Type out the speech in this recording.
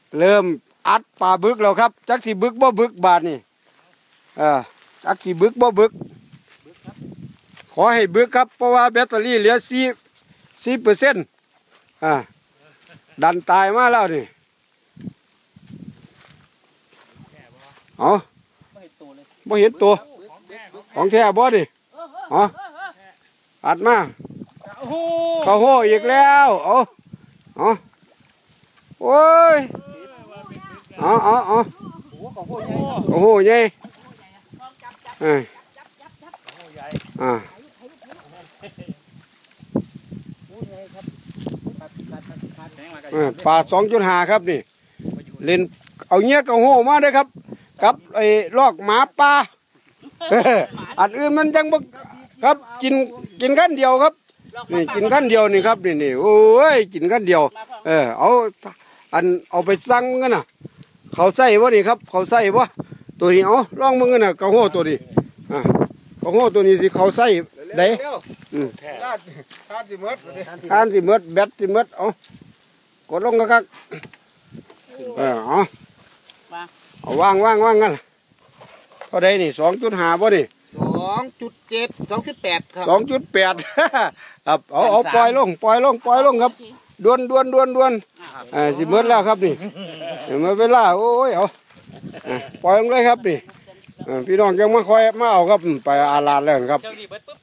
เริ่มอัดปลาบึกแล้วครับจักสิบึกบ่บึกบาทนี่จักสิบึกบ่บึกขอให้บึกครับเพราะว่าแบตเตอรี่เหลือ4%ดันตายมาแล้วนี่เอาบ่เห็นตัวของแท้บ่ดิอ๋ออัดมาเขาโหอีกแล้วเอาโอ้ยเอาโอ้โหใหญ่ปลา2.5ครับนี่เล่นเอาเงี้ยกระโหมาได้ครับกับไอ้ลอกหมาปลาอันอื่นมันจังบ่ครับกินขั้นเดียวครับนี่กินขั้นเดียวนี่ครับนี่โอ้ยกินขั้นเดียวเอาไปสั่งกันน่ะเขาใส่วะนี่ครับเขาใส่วะตัวนี้เอาลองมึงกันน่ะกระโหตัวนี้กระโหตัวนี้สิเขาใส่ได้ทานสิเมิดแบตสิเมิดเอากดลงกันครับเอาว่างกันเท่าใดนี่2.5บ่นี่ 2.7 2.8ครับ 2.8ครับเอาปล่อยลงครับดวนสิเมิดแล้วครับนี่เมื่อเวลาโอ้ยเอาปล่อยลงเลยครับนี่พี่น้องยังมาคอยมาเอาครับไปอาลาดแล้วครับ